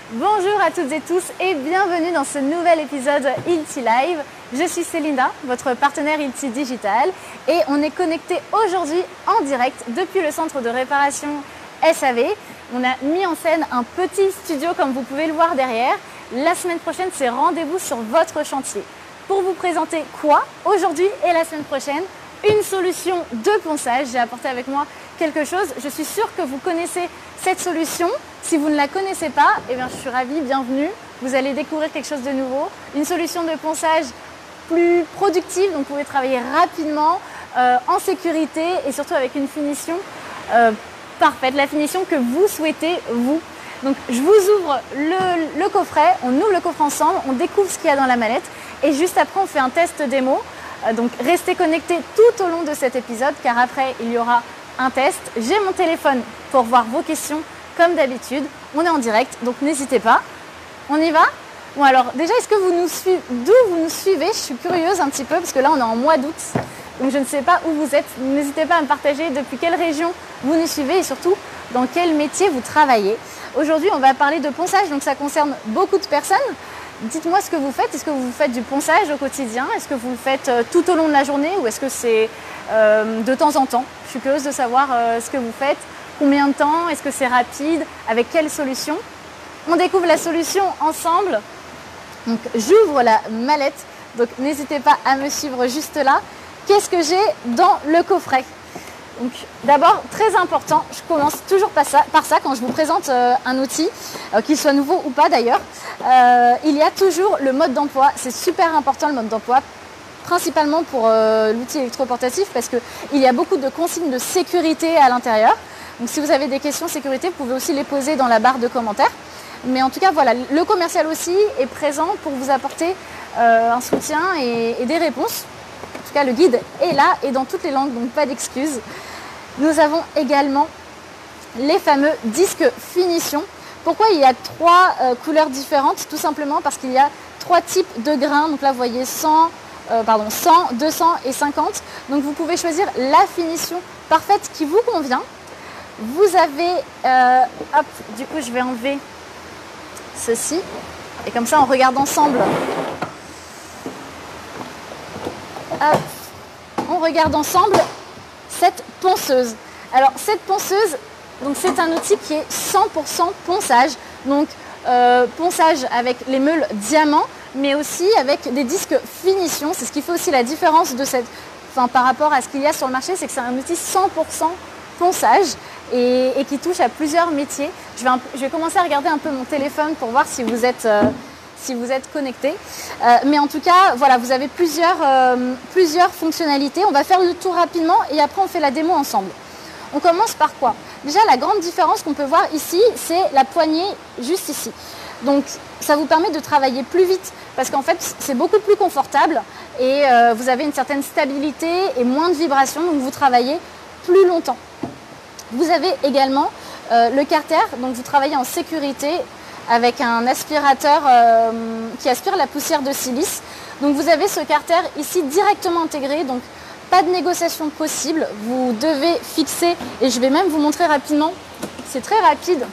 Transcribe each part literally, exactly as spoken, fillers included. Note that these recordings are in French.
Bonjour à toutes et tous et bienvenue dans ce nouvel épisode Hilti Live. Je suis Célinda, votre partenaire Hilti Digital et on est connecté aujourd'hui en direct depuis le centre de réparation S A V. On a mis en scène un petit studio comme vous pouvez le voir derrière. La semaine prochaine, c'est rendez-vous sur votre chantier. Pour vous présenter quoi aujourd'hui et la semaine prochaine? Une solution de ponçage. J'ai apporté avec moi quelque chose. Je suis sûre que vous connaissez cette solution. Si vous ne la connaissez pas, eh bien, je suis ravie, bienvenue. Vous allez découvrir quelque chose de nouveau. Une solution de ponçage plus productive, donc vous pouvez travailler rapidement, euh, en sécurité et surtout avec une finition euh, parfaite, la finition que vous souhaitez, vous. Donc je vous ouvre le, le coffret, on ouvre le coffret ensemble, on découvre ce qu'il y a dans la mallette et juste après on fait un test démo. Euh, donc restez connectés tout au long de cet épisode car après il y aura un test. J'ai mon téléphone pour voir vos questions comme d'habitude. On est en direct, donc n'hésitez pas. On y va? Bon alors déjà, est-ce que vous nous suivez? D'où vous nous suivez? Je suis curieuse un petit peu parce que là on est en mois d'août. Donc je ne sais pas où vous êtes. N'hésitez pas à me partager depuis quelle région vous nous suivez et surtout dans quel métier vous travaillez. Aujourd'hui on va parler de ponçage, donc ça concerne beaucoup de personnes. Dites-moi ce que vous faites. Est-ce que vous faites du ponçage au quotidien? Est-ce que vous le faites tout au long de la journée ou est-ce que c'est euh, de temps en temps? Je suis curieuse de savoir euh, ce que vous faites. Combien de temps? Est-ce que c'est rapide? Avec quelle solution? On découvre la solution ensemble. Donc j'ouvre la mallette. Donc n'hésitez pas à me suivre juste là. Qu'est-ce que j'ai dans le coffret? Donc d'abord, très important, je commence toujours par ça, par ça quand je vous présente euh, un outil, euh, qu'il soit nouveau ou pas d'ailleurs. Euh, il y a toujours le mode d'emploi. C'est super important le mode d'emploi, principalement pour euh, l'outil électroportatif parce qu'il y a beaucoup de consignes de sécurité à l'intérieur. Donc si vous avez des questions sécurité, vous pouvez aussi les poser dans la barre de commentaires. Mais en tout cas, voilà, le commercial aussi est présent pour vous apporter euh, un soutien et, et des réponses. En tout cas, le guide est là et dans toutes les langues, donc pas d'excuses. Nous avons également les fameux disques finition. Pourquoi il y a trois euh, couleurs différentes? Tout simplement parce qu'il y a trois types de grains. Donc là, vous voyez cent, euh, pardon, cent, deux cents et cinquante. Donc vous pouvez choisir la finition parfaite qui vous convient. Vous avez, euh, hop, du coup je vais enlever ceci et comme ça on regarde ensemble. Hop, on regarde ensemble cette ponceuse. Alors cette ponceuse, donc c'est un outil qui est cent pour cent ponçage, donc euh, ponçage avec les meules diamants, mais aussi avec des disques finition. C'est ce qui fait aussi la différence de cette, enfin, par rapport à ce qu'il y a sur le marché, c'est que c'est un outil cent pour cent ponçage. Et, et qui touche à plusieurs métiers. Je vais, un, je vais commencer à regarder un peu mon téléphone pour voir si vous êtes, euh, si vous êtes connecté. Euh, mais en tout cas, voilà, vous avez plusieurs, euh, plusieurs fonctionnalités. On va faire le tour rapidement et après on fait la démo ensemble. On commence par quoi? Déjà, la grande différence qu'on peut voir ici, c'est la poignée juste ici. Donc, ça vous permet de travailler plus vite parce qu'en fait, c'est beaucoup plus confortable et euh, vous avez une certaine stabilité et moins de vibrations. Donc, vous travaillez plus longtemps. Vous avez également euh, le carter, donc vous travaillez en sécurité avec un aspirateur euh, qui aspire la poussière de silice. Donc vous avez ce carter ici directement intégré, donc pas de négociation possible. Vous devez fixer, et je vais même vous montrer rapidement, c'est très rapide.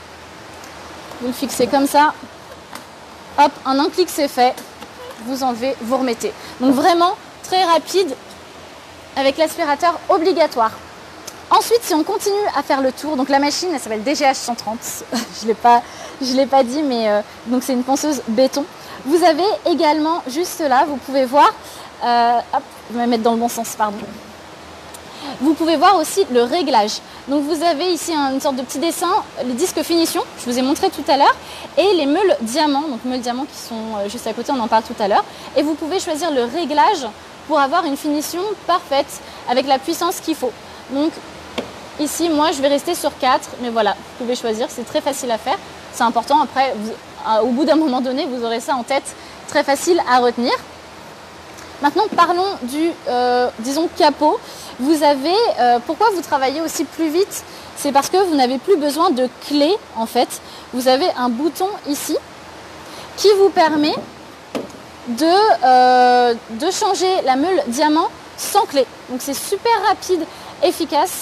Vous le fixez comme ça, hop, en un clic c'est fait, vous enlevez, vous remettez. Donc vraiment très rapide avec l'aspirateur obligatoire. Ensuite, si on continue à faire le tour, donc la machine, elle s'appelle D G H cent trente, je ne l'ai pas, je l'ai pas dit, mais euh, donc c'est une ponceuse béton. Vous avez également, juste là, vous pouvez voir, euh, hop, je vais me mettre dans le bon sens, pardon. Vous pouvez voir aussi le réglage. Donc vous avez ici un, une sorte de petit dessin, les disques finition, je vous ai montré tout à l'heure, et les meules diamants, donc meules diamants qui sont juste à côté, on en parle tout à l'heure. Et vous pouvez choisir le réglage pour avoir une finition parfaite avec la puissance qu'il faut. Donc ici, moi, je vais rester sur quatre, mais voilà, vous pouvez choisir, c'est très facile à faire. C'est important, après, vous, au bout d'un moment donné, vous aurez ça en tête, très facile à retenir. Maintenant, parlons du, euh, disons, capot. Vous avez, euh, pourquoi vous travaillez aussi plus vite? C'est parce que vous n'avez plus besoin de clé, en fait. Vous avez un bouton ici qui vous permet de, euh, de changer la meule diamant sans clé. Donc, c'est super rapide, efficace.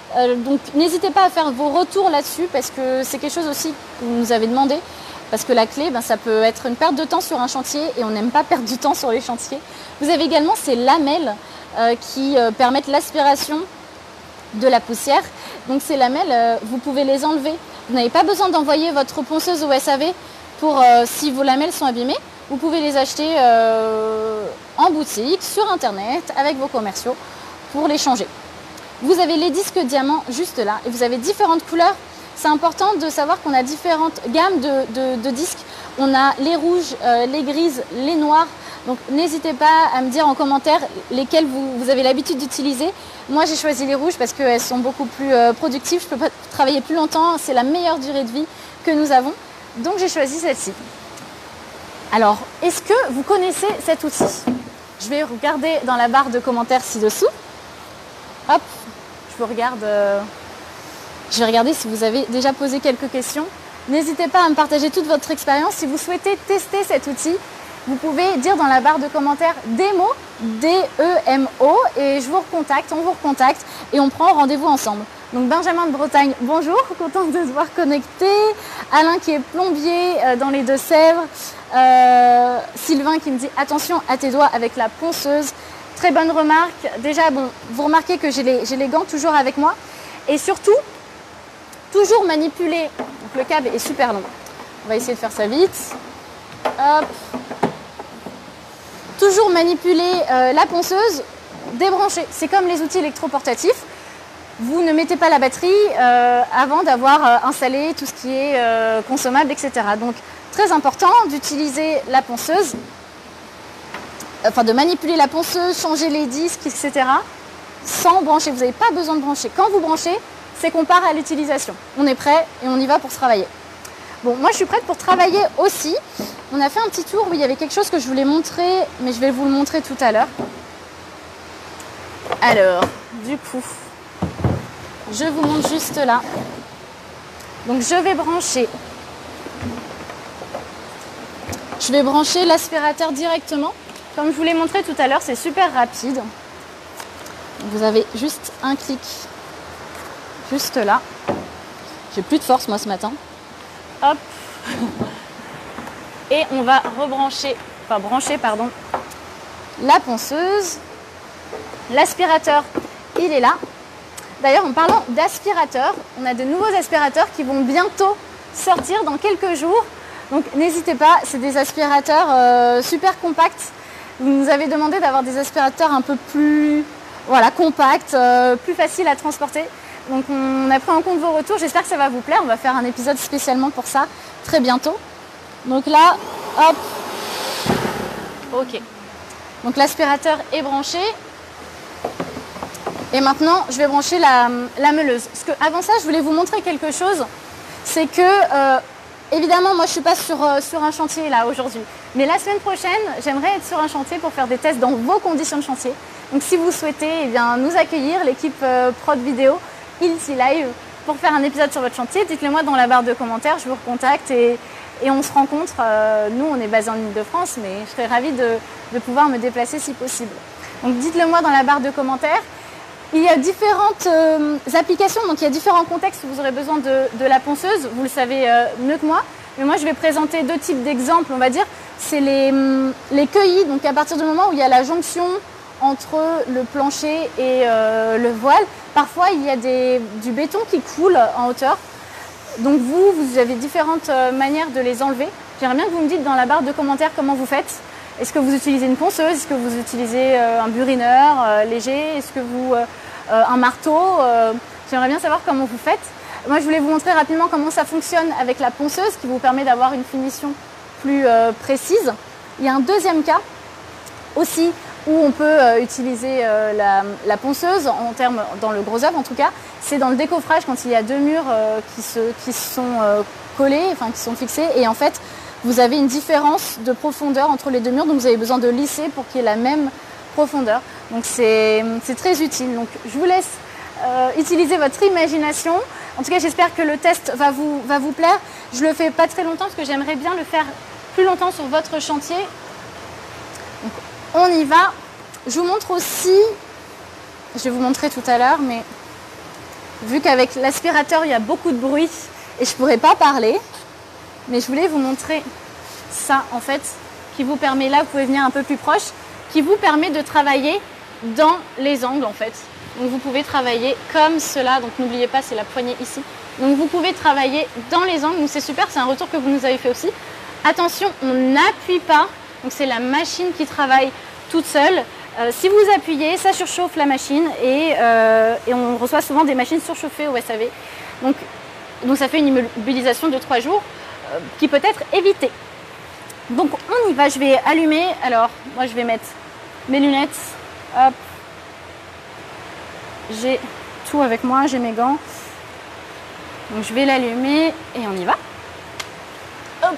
Euh, donc n'hésitez pas à faire vos retours là-dessus parce que c'est quelque chose aussi que vous nous avez demandé. Parce que la clé, ben, ça peut être une perte de temps sur un chantier et on n'aime pas perdre du temps sur les chantiers. Vous avez également ces lamelles euh, qui euh, permettent l'aspiration de la poussière. Donc ces lamelles, euh, vous pouvez les enlever. Vous n'avez pas besoin d'envoyer votre ponceuse au S A V pour euh, si vos lamelles sont abîmées. Vous pouvez les acheter euh, en boutique, sur internet, avec vos commerciaux pour les changer. Vous avez les disques diamants juste là et vous avez différentes couleurs. C'est important de savoir qu'on a différentes gammes de, de, de disques. On a les rouges, euh, les grises, les noirs. Donc n'hésitez pas à me dire en commentaire lesquels vous, vous avez l'habitude d'utiliser. Moi j'ai choisi les rouges parce qu'elles sont beaucoup plus euh, productives. Je peux pas travailler plus longtemps. C'est la meilleure durée de vie que nous avons. Donc j'ai choisi celle-ci. Alors, est-ce que vous connaissez cet outil? Je vais regarder dans la barre de commentaires ci-dessous. Hop, je vous regarde... Euh Je vais regarder si vous avez déjà posé quelques questions. N'hésitez pas à me partager toute votre expérience. Si vous souhaitez tester cet outil, vous pouvez dire dans la barre de commentaires démo, D E M O, et je vous recontacte, on vous recontacte et on prend rendez-vous ensemble. Donc Benjamin de Bretagne, bonjour, content de se voir connecté. Alain qui est plombier dans les Deux-Sèvres. Euh, Sylvain qui me dit attention à tes doigts avec la ponceuse. Très bonne remarque. Déjà, bon, vous remarquez que j'ai les, j'ai les gants toujours avec moi. Et surtout, toujours manipuler, donc le câble est super long, on va essayer de faire ça vite, hop, toujours manipuler euh, la ponceuse, débrancher, c'est comme les outils électroportatifs, vous ne mettez pas la batterie euh, avant d'avoir euh, installé tout ce qui est euh, consommable, et cetera. Donc très important d'utiliser la ponceuse, enfin de manipuler la ponceuse, changer les disques, et cetera sans brancher, vous n'avez pas besoin de brancher, quand vous branchez, c'est qu'on part à l'utilisation. On est prêt et on y va pour travailler. Bon, moi je suis prête pour travailler aussi. On a fait un petit tour où il y avait quelque chose que je voulais montrer, mais je vais vous le montrer tout à l'heure. Alors, du coup, je vous montre juste là. Donc je vais brancher. Je vais brancher l'aspirateur directement. Comme je vous l'ai montré tout à l'heure, c'est super rapide. Vous avez juste un clic. Juste là. J'ai plus de force moi ce matin. Hop. Et on va rebrancher, enfin brancher pardon, la ponceuse. L'aspirateur, il est là. D'ailleurs en parlant d'aspirateur, on a de nouveaux aspirateurs qui vont bientôt sortir dans quelques jours. Donc n'hésitez pas, c'est des aspirateurs euh, super compacts. Vous nous avez demandé d'avoir des aspirateurs un peu plus voilà, compacts, euh, plus faciles à transporter. Donc on a pris en compte vos retours, j'espère que ça va vous plaire. On va faire un épisode spécialement pour ça très bientôt. Donc là, hop, ok. Donc l'aspirateur est branché. Et maintenant, je vais brancher la, la meuleuse. Parce que avant ça, je voulais vous montrer quelque chose. C'est que, euh, évidemment, moi je ne suis pas sur, euh, sur un chantier là aujourd'hui. Mais la semaine prochaine, j'aimerais être sur un chantier pour faire des tests dans vos conditions de chantier. Donc si vous souhaitez eh bien, nous accueillir, l'équipe euh, prod vidéo, Ilti Live, pour faire un épisode sur votre chantier, dites-le moi dans la barre de commentaires, je vous recontacte et, et on se rencontre. Euh, nous, on est basé en Ile-de-France, mais je serais ravie de, de pouvoir me déplacer si possible. Donc dites-le moi dans la barre de commentaires. Il y a différentes euh, applications, donc il y a différents contextes où vous aurez besoin de, de la ponceuse, vous le savez euh, mieux que moi. Mais moi, je vais présenter deux types d'exemples, on va dire. C'est les, les cueillis, donc à partir du moment où il y a la jonction entre le plancher et euh, le voile, parfois il y a des, du béton qui coule en hauteur. Donc vous, vous avez différentes manières de les enlever. J'aimerais bien que vous me dites dans la barre de commentaires comment vous faites. Est-ce que vous utilisez une ponceuse? Est-ce que vous utilisez euh, un burineur euh, léger? Est-ce que vous euh, euh, un marteau? euh, J'aimerais bien savoir comment vous faites. Moi, je voulais vous montrer rapidement comment ça fonctionne avec la ponceuse, qui vous permet d'avoir une finition plus euh, précise. Il y a un deuxième cas aussi où on peut euh, utiliser euh, la, la ponceuse en termes, dans le gros œuvre en tout cas. C'est dans le décoffrage quand il y a deux murs euh, qui se qui sont euh, collés, enfin qui sont fixés, et en fait vous avez une différence de profondeur entre les deux murs, donc vous avez besoin de lisser pour qu'il y ait la même profondeur. Donc c'est très utile. Donc je vous laisse euh, utiliser votre imagination. En tout cas, j'espère que le test va vous, va vous plaire. Je le fais pas très longtemps parce que j'aimerais bien le faire plus longtemps sur votre chantier. Donc on y va. Je vous montre aussi, je vais vous montrer tout à l'heure, mais vu qu'avec l'aspirateur, il y a beaucoup de bruit et je ne pourrais pas parler. Mais je voulais vous montrer ça, en fait, qui vous permet, là, vous pouvez venir un peu plus proche, qui vous permet de travailler dans les angles, en fait. Donc, vous pouvez travailler comme cela. Donc, n'oubliez pas, c'est la poignée ici. Donc, vous pouvez travailler dans les angles. Donc, c'est super. C'est un retour que vous nous avez fait aussi. Attention, on n'appuie pas. Donc, c'est la machine qui travaille toute seule. Euh, si vous appuyez, ça surchauffe la machine et, euh, et on reçoit souvent des machines surchauffées au S A V. Donc, donc ça fait une immobilisation de trois jours euh, qui peut être évitée. Donc on y va, je vais allumer. Alors, moi je vais mettre mes lunettes. Hop. J'ai tout avec moi, j'ai mes gants. Donc je vais l'allumer et on y va. Hop.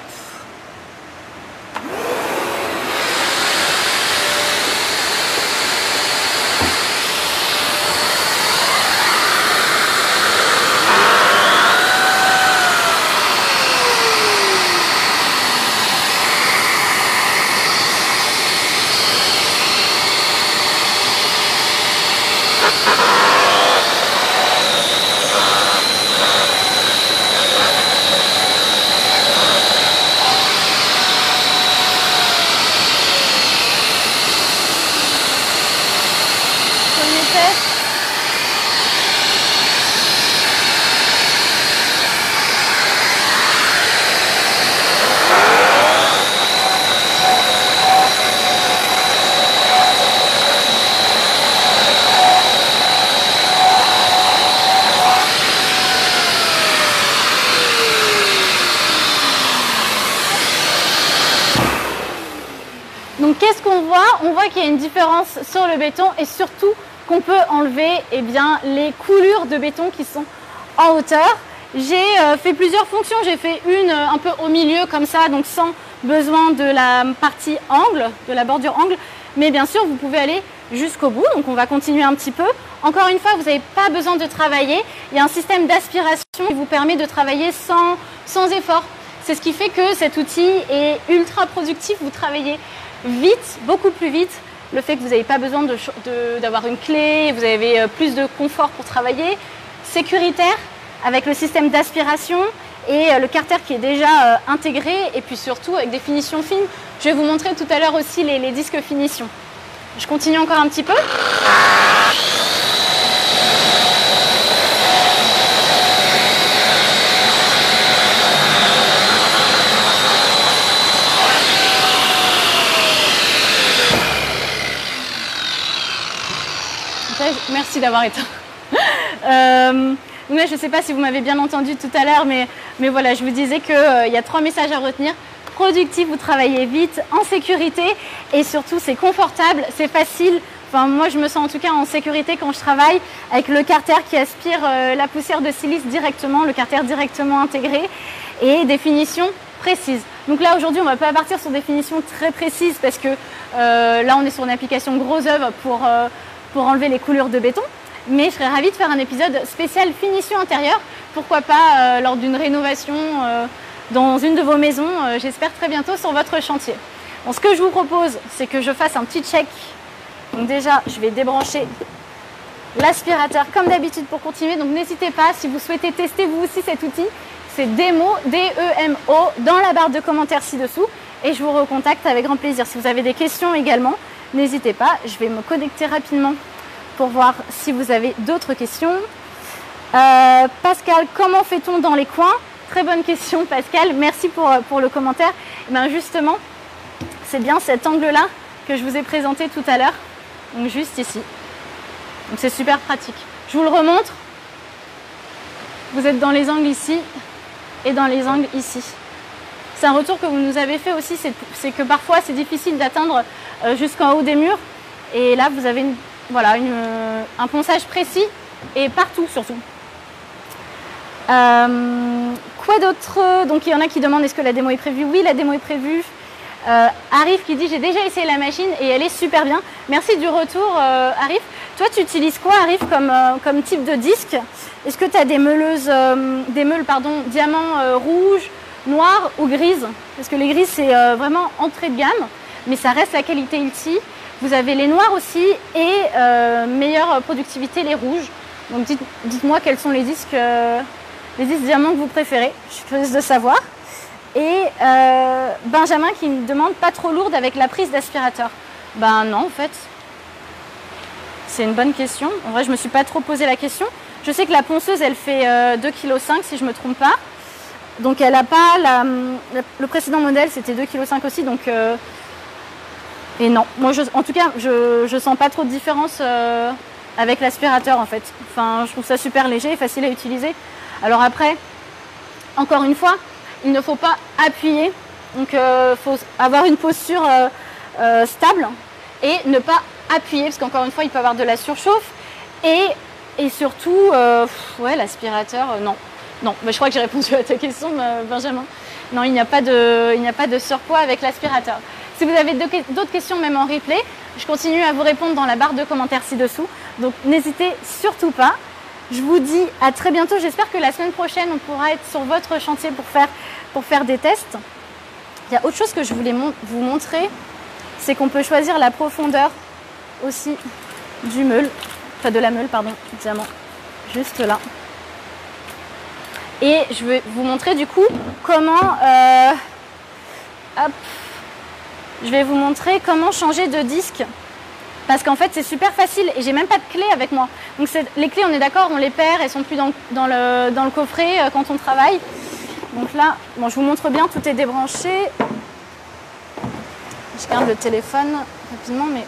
Donc qu'est-ce qu'on voit? On voit qu'il y a une différence sur le béton et surtout qu'on peut enlever eh bien, les coulures de béton qui sont en hauteur. J'ai euh, fait plusieurs fonctions. J'ai fait une euh, un peu au milieu comme ça, donc sans besoin de la partie angle, de la bordure angle. Mais bien sûr, vous pouvez aller jusqu'au bout. Donc on va continuer un petit peu. Encore une fois, vous n'avez pas besoin de travailler. Il y a un système d'aspiration qui vous permet de travailler sans, sans effort. C'est ce qui fait que cet outil est ultra productif. Vous travaillez vite, beaucoup plus vite. Le fait que vous n'avez pas besoin d'avoir une clé, vous avez plus de confort pour travailler. Sécuritaire, avec le système d'aspiration et le carter qui est déjà intégré. Et puis surtout avec des finitions fines. Je vais vous montrer tout à l'heure aussi les, les disques finitions. Je continue encore un petit peu. Merci d'avoir éteint. euh, là, je ne sais pas si vous m'avez bien entendu tout à l'heure, mais, mais voilà, je vous disais qu'il euh, y a trois messages à retenir. Productif, vous travaillez vite, en sécurité et surtout c'est confortable, c'est facile. Enfin, moi, je me sens en tout cas en sécurité quand je travaille avec le carter qui aspire euh, la poussière de silice directement, le carter directement intégré et des finitions précises. Donc là, aujourd'hui, on ne va pas partir sur des finitions très précises parce que euh, là, on est sur une application gros œuvre pour... Euh, pour enlever les coulures de béton, mais je serais ravie de faire un épisode spécial finition intérieure, pourquoi pas euh, lors d'une rénovation euh, dans une de vos maisons, euh, j'espère très bientôt sur votre chantier. Bon, ce que je vous propose, c'est que je fasse un petit check. Donc déjà, je vais débrancher l'aspirateur comme d'habitude pour continuer, donc n'hésitez pas, si vous souhaitez tester vous aussi cet outil, c'est Demo, D E M O, dans la barre de commentaires ci-dessous, et je vous recontacte avec grand plaisir. Si vous avez des questions également, n'hésitez pas, je vais me connecter rapidement pour voir si vous avez d'autres questions. Euh, Pascal, comment fait-on dans les coins? Très bonne question Pascal, merci pour, pour le commentaire. Et bien justement, c'est bien cet angle-là que je vous ai présenté tout à l'heure, donc juste ici. Donc c'est super pratique. Je vous le remontre. Vous êtes dans les angles ici et dans les angles ici. C'est un retour que vous nous avez fait aussi, c'est que parfois c'est difficile d'atteindre jusqu'en haut des murs. Et là, vous avez une, voilà, une, un ponçage précis et partout surtout. Euh, quoi d'autre? Donc il y en a qui demandent est-ce que la démo est prévue? Oui, la démo est prévue. Euh, Arif qui dit j'ai déjà essayé la machine et elle est super bien. Merci du retour euh, Arif. Toi tu utilises quoi Arif comme, euh, comme type de disque? Est-ce que tu as des meuleuses, euh, des meules pardon, diamant euh, rouge, noir ou grise? Parce que les grises c'est euh, vraiment entrée de gamme, mais ça reste la qualité ultime. Vous avez les noirs aussi et euh, meilleure productivité les rouges. Donc dites, dites-moi quels sont les disques, euh, les disques diamants que vous préférez. Je suis curieuse de savoir. Et euh, Benjamin qui me demande pas trop lourde avec la prise d'aspirateur. Ben non en fait. C'est une bonne question. En vrai je me suis pas trop posé la question. Je sais que la ponceuse elle fait euh, deux virgule cinq kilos si je me trompe pas. Donc elle a pas la, la, le précédent modèle c'était deux virgule cinq kilos aussi donc euh, et non. Moi je, en tout cas je, je sens pas trop de différence euh, avec l'aspirateur en fait. Enfin je trouve ça super léger et facile à utiliser. Alors après encore une fois il ne faut pas appuyer, donc il euh, faut avoir une posture euh, euh, stable et ne pas appuyer, parce qu'encore une fois, il peut y avoir de la surchauffe. Et, et surtout, euh, ouais, l'aspirateur, euh, non. Non, bah, je crois que j'ai répondu à ta question, Benjamin. Non, il n'y a pas de, il n'y a pas de surpoids avec l'aspirateur. Si vous avez d'autres questions, même en replay, je continue à vous répondre dans la barre de commentaires ci-dessous. Donc n'hésitez surtout pas. Je vous dis à très bientôt. J'espère que la semaine prochaine, on pourra être sur votre chantier pour faire, pour faire des tests. Il y a autre chose que je voulais mon vous montrer, c'est qu'on peut choisir la profondeur aussi du meule, enfin de la meule, pardon, diamant, juste là. Et je vais vous montrer du coup comment, euh, hop, je vais vous montrer comment changer de disque. Parce qu'en fait, c'est super facile et j'ai même pas de clé avec moi. Donc les clés, on est d'accord, on les perd, elles sont plus dans, dans, le, dans le coffret euh, quand on travaille. Donc là, bon, je vous montre bien, tout est débranché. Je garde le téléphone rapidement, mais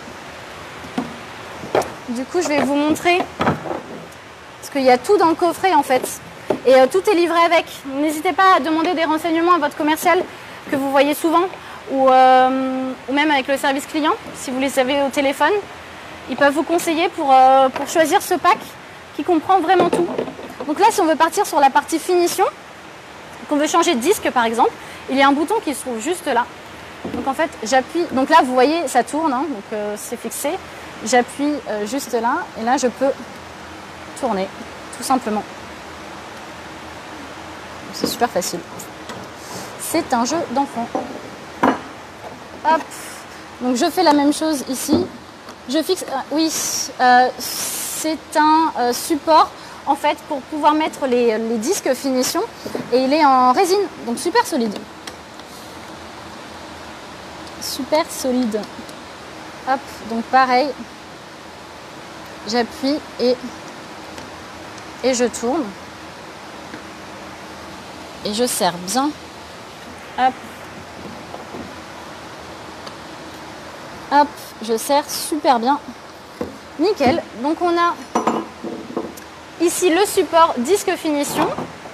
du coup, je vais vous montrer parce qu'il y a tout dans le coffret en fait. Et euh, tout est livré avec. N'hésitez pas à demander des renseignements à votre commercial que vous voyez souvent. Ou, euh, ou même avec le service client, si vous les avez au téléphone. Ils peuvent vous conseiller pour, euh, pour choisir ce pack qui comprend vraiment tout. Donc là, si on veut partir sur la partie finition, qu'on veut changer de disque par exemple, il y a un bouton qui se trouve juste là. Donc en fait, j'appuie, donc là vous voyez, ça tourne, hein, donc euh, c'est fixé. J'appuie euh, juste là, et là je peux tourner, tout simplement. C'est super facile. C'est un jeu d'enfant. Hop, donc je fais la même chose ici. Je fixe, euh, oui, euh, c'est un euh, support en fait pour pouvoir mettre les, les disques finition et il est en résine, donc super solide. Super solide. Hop, donc pareil, j'appuie et, et je tourne. Et je serre bien. Hop. Hop, je serre super bien. Nickel. Donc on a ici le support disque finition.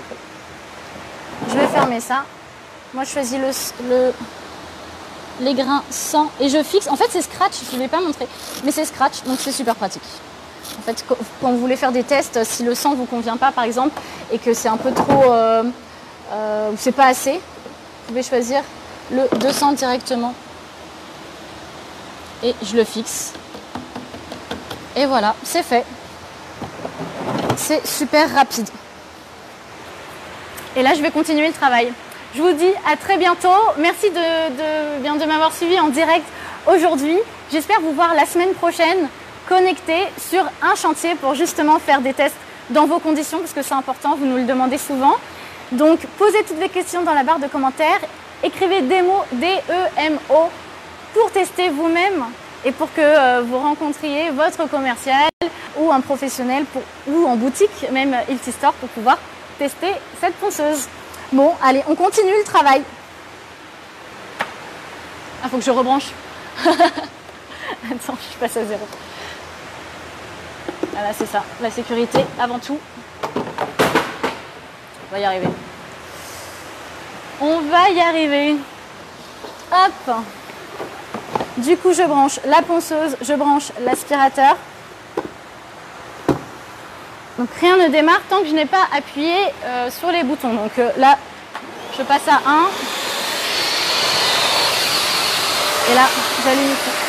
Je vais fermer ça. Moi je choisis le, le, les grains sans et je fixe. En fait c'est scratch, je ne l'ai pas montré, mais c'est scratch, donc c'est super pratique. En fait quand vous voulez faire des tests, si le sang ne vous convient pas par exemple et que c'est un peu trop, euh, euh, c'est pas assez, vous pouvez choisir le deux cents directement. Et je le fixe. Et voilà, c'est fait. C'est super rapide. Et là, je vais continuer le travail. Je vous dis à très bientôt. Merci de, de, bien de m'avoir suivi en direct aujourd'hui. J'espère vous voir la semaine prochaine connecté sur un chantier pour justement faire des tests dans vos conditions parce que c'est important, vous nous le demandez souvent. Donc, posez toutes vos questions dans la barre de commentaires. Écrivez démo, D E M O, pour tester vous-même et pour que euh, vous rencontriez votre commercial ou un professionnel pour, ou en boutique, même Hilti Store, pour pouvoir tester cette ponceuse. Bon, allez, on continue le travail. Ah, faut que je rebranche. Attends, je passe à zéro. Voilà, c'est ça, la sécurité avant tout. On va y arriver. On va y arriver. Hop. Du coup, je branche la ponceuse, je branche l'aspirateur. Donc rien ne démarre tant que je n'ai pas appuyé euh, sur les boutons. Donc euh, là, je passe à un. Et là, j'allume tout.